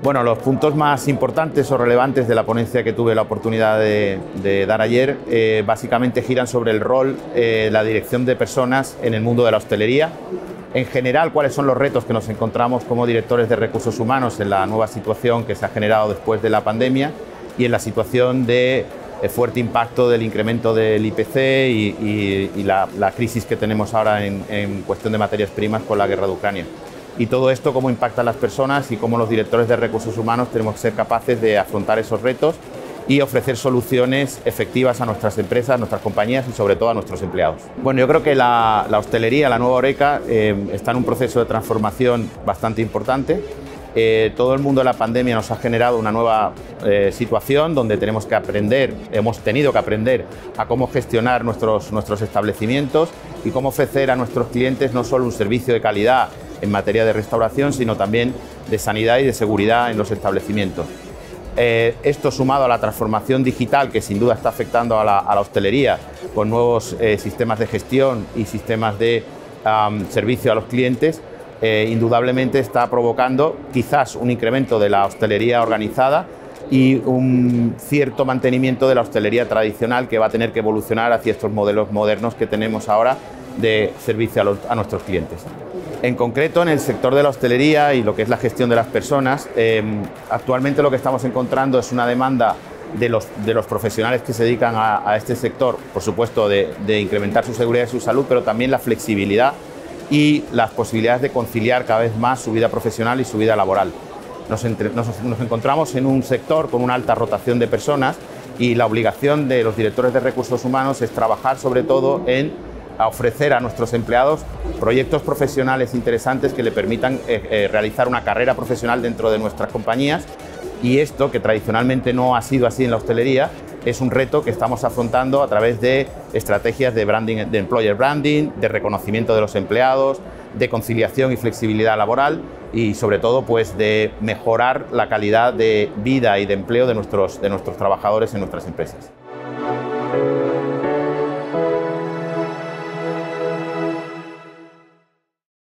Bueno, los puntos más importantes o relevantes de la ponencia que tuve la oportunidad de dar ayer básicamente giran sobre el rol, la dirección de personas en el mundo de la hostelería. En general, cuáles son los retos que nos encontramos como directores de recursos humanos en la nueva situación que se ha generado después de la pandemia y en la situación de fuerte impacto del incremento del IPC y la crisis que tenemos ahora en cuestión de materias primas con la guerra de Ucrania. Y todo esto, cómo impacta a las personas y cómo los directores de recursos humanos tenemos que ser capaces de afrontar esos retos y ofrecer soluciones efectivas a nuestras empresas, a nuestras compañías y sobre todo a nuestros empleados. Bueno, yo creo que la hostelería, la nueva Horeca, está en un proceso de transformación bastante importante. Todo el mundo de la pandemia nos ha generado una nueva situación donde tenemos que aprender, hemos tenido que aprender a cómo gestionar nuestros establecimientos y cómo ofrecer a nuestros clientes no solo un servicio de calidad en materia de restauración, sino también de sanidad y de seguridad en los establecimientos. Esto sumado a la transformación digital que sin duda está afectando a la hostelería con nuevos sistemas de gestión y sistemas de servicio a los clientes, indudablemente está provocando quizás un incremento de la hostelería organizada y un cierto mantenimiento de la hostelería tradicional que va a tener que evolucionar hacia estos modelos modernos que tenemos ahora de servicio a nuestros clientes. En concreto, en el sector de la hostelería y lo que es la gestión de las personas, actualmente lo que estamos encontrando es una demanda de los profesionales que se dedican a este sector, por supuesto, de incrementar su seguridad y su salud, pero también la flexibilidad y las posibilidades de conciliar cada vez más su vida profesional y su vida laboral. Nos encontramos en un sector con una alta rotación de personas y la obligación de los directores de recursos humanos es trabajar sobre todo en ofrecer a nuestros empleados proyectos profesionales interesantes que le permitan realizar una carrera profesional dentro de nuestras compañías, y esto, que tradicionalmente no ha sido así en la hostelería, es un reto que estamos afrontando a través de estrategias de branding, de employer branding, de reconocimiento de los empleados, de conciliación y flexibilidad laboral y sobre todo pues de mejorar la calidad de vida y de empleo de nuestros trabajadores en nuestras empresas.